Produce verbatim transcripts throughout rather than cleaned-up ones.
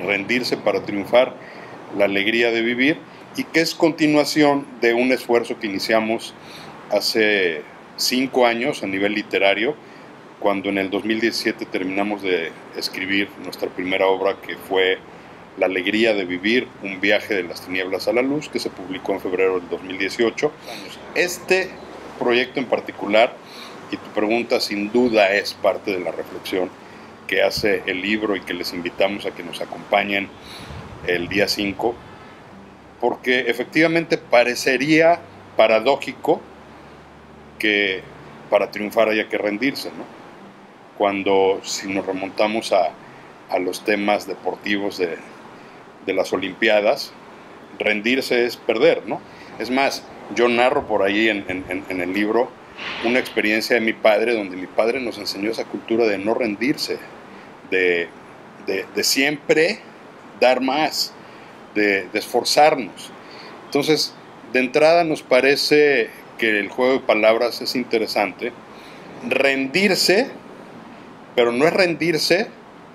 rendirse para triunfar, la alegría de vivir, y que es continuación de un esfuerzo que iniciamos hace cinco años a nivel literario, cuando en el dos mil diecisiete terminamos de escribir nuestra primera obra, que fue La alegría de vivir, un viaje de las tinieblas a la luz, que se publicó en febrero del dos mil dieciocho. Este proyecto en particular, y tu pregunta sin duda es parte de la reflexión que hace el libro y que les invitamos a que nos acompañen el día cinco, porque efectivamente parecería paradójico que para triunfar haya que rendirse, ¿no? Cuando, si nos remontamos a, a los temas deportivos de, de las Olimpiadas, rendirse es perder, ¿no? Es más, yo narro por ahí en, en, en el libro una experiencia de mi padre, donde mi padre nos enseñó esa cultura de no rendirse, de, de, de siempre dar más, de, de esforzarnos. Entonces, de entrada nos parece que el juego de palabras es interesante. Rendirse, pero no es rendirse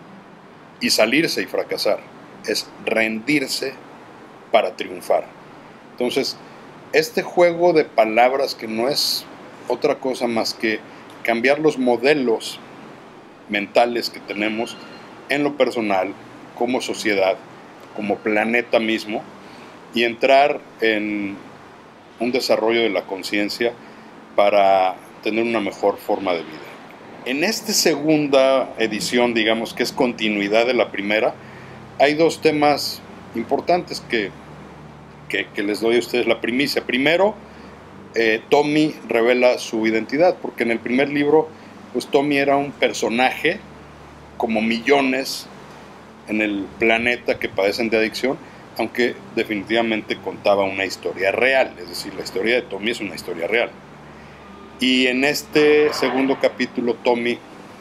y salirse y fracasar, es rendirse para triunfar. Entonces, este juego de palabras, que no es otra cosa más que cambiar los modelos mentales que tenemos en lo personal, como sociedad, como planeta mismo, y entrar en un desarrollo de la conciencia para tener una mejor forma de vida. En esta segunda edición, digamos que es continuidad de la primera, hay dos temas importantes que, que, que les doy a ustedes la primicia. Primero, eh, Tommy revela su identidad, porque en el primer libro, pues Tommy era un personaje como millones en el planeta que padecen de adicción, aunque definitivamente contaba una historia real, es decir, la historia de Tommy es una historia real. Y en este segundo capítulo, Tommy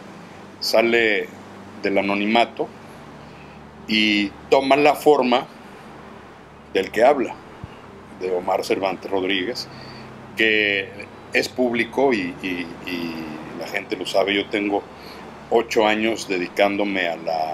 sale del anonimato y toma la forma del que habla, de Omar Cervantes Rodríguez, que es público y, y, y la gente lo sabe. Yo tengo ocho años dedicándome a la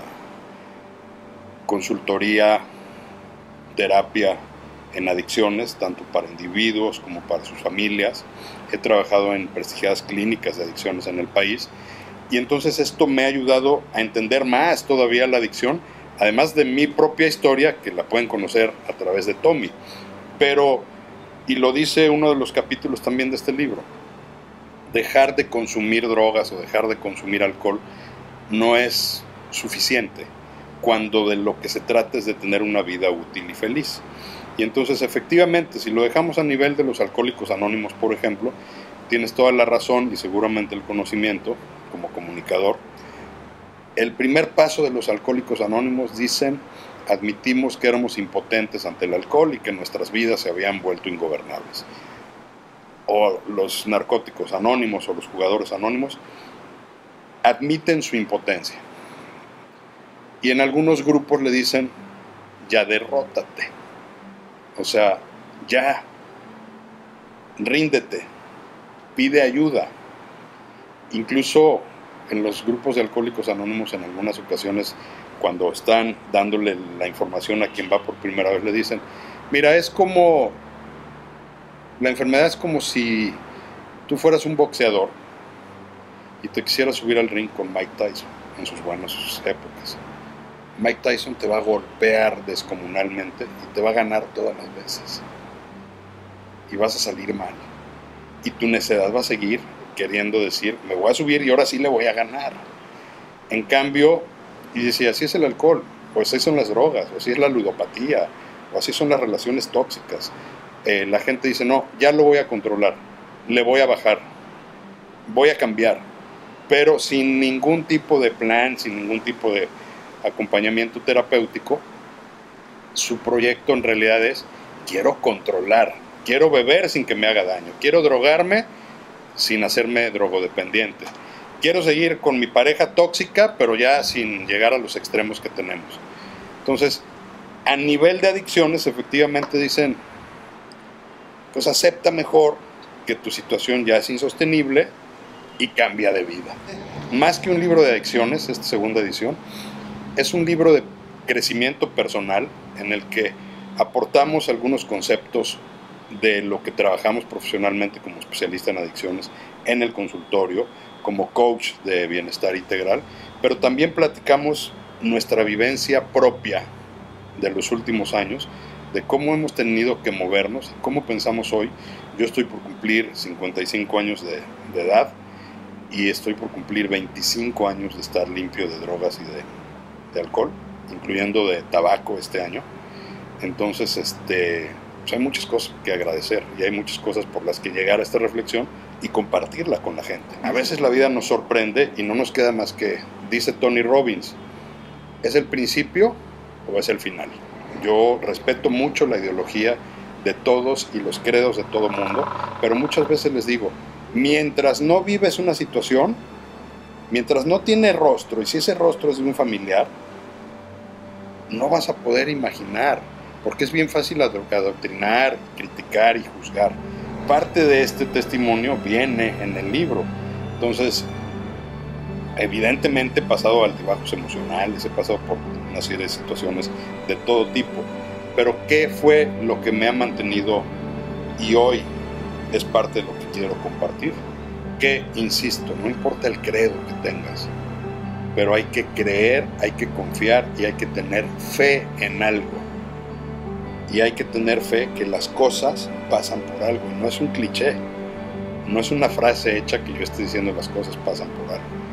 consultoría, terapia en adicciones, tanto para individuos como para sus familias. He trabajado en prestigiadas clínicas de adicciones en el país, y entonces esto me ha ayudado a entender más todavía la adicción, además de mi propia historia, que la pueden conocer a través de Tommy. Pero, y lo dice uno de los capítulos también de este libro, dejar de consumir drogas o dejar de consumir alcohol no es suficiente cuando de lo que se trata es de tener una vida útil y feliz. Y entonces, efectivamente, si lo dejamos a nivel de los alcohólicos anónimos, por ejemplo, tienes toda la razón y seguramente el conocimiento como comunicador. El primer paso de los alcohólicos anónimos, dicen, admitimos que éramos impotentes ante el alcohol y que nuestras vidas se habían vuelto ingobernables. O los narcóticos anónimos o los jugadores anónimos admiten su impotencia. Y en algunos grupos le dicen, ya derrótate. O sea, ya, ríndete, pide ayuda. Incluso en los grupos de alcohólicos anónimos, en algunas ocasiones, cuando están dándole la información a quien va por primera vez, le dicen, mira, es como, la enfermedad es como si tú fueras un boxeador y te quisieras subir al ring con Mike Tyson en sus buenas épocas. Mike Tyson te va a golpear descomunalmente y te va a ganar todas las veces. Y vas a salir mal. Y tu necedad va a seguir queriendo decir, me voy a subir y ahora sí le voy a ganar. En cambio, y dice, así es el alcohol, o así son las drogas, o así es la ludopatía, o así son las relaciones tóxicas. Eh, la gente dice, no, ya lo voy a controlar, le voy a bajar, voy a cambiar, pero sin ningún tipo de plan, sin ningún tipo de acompañamiento terapéutico. Su proyecto en realidad es, quiero controlar, quiero beber sin que me haga daño, quiero drogarme sin hacerme drogodependiente, quiero seguir con mi pareja tóxica, pero ya sin llegar a los extremos que tenemos. Entonces, a nivel de adicciones, efectivamente dicen, pues acepta mejor que tu situación ya es insostenible y cambia de vida. Más que un libro de adicciones, esta segunda edición, es un libro de crecimiento personal en el que aportamos algunos conceptos de lo que trabajamos profesionalmente como especialista en adicciones en el consultorio, como coach de bienestar integral, pero también platicamos nuestra vivencia propia de los últimos años, de cómo hemos tenido que movernos, cómo pensamos hoy. Yo estoy por cumplir cincuenta y cinco años de, de edad y estoy por cumplir veinticinco años de estar limpio de drogas y de, de alcohol, incluyendo de tabaco este año. Entonces, este, pues hay muchas cosas que agradecer y hay muchas cosas por las que llegar a esta reflexión y compartirla con la gente. A veces la vida nos sorprende y no nos queda más que, dice Tony Robbins, ¿es el principio o es el final? Yo respeto mucho la ideología de todos y los credos de todo mundo, pero muchas veces les digo, mientras no vives una situación, mientras no tiene rostro, y si ese rostro es de un familiar, no vas a poder imaginar, porque es bien fácil adoctrinar, criticar y juzgar. Parte de este testimonio viene en el libro. Entonces, evidentemente he pasado altibajos emocionales, he pasado por una serie de situaciones de todo tipo, pero ¿qué fue lo que me ha mantenido y hoy es parte de lo que quiero compartir? Que, insisto, no importa el credo que tengas, pero hay que creer, hay que confiar y hay que tener fe en algo. Y hay que tener fe que las cosas pasan por algo. Y no es un cliché, no es una frase hecha que yo esté diciendo las cosas pasan por algo.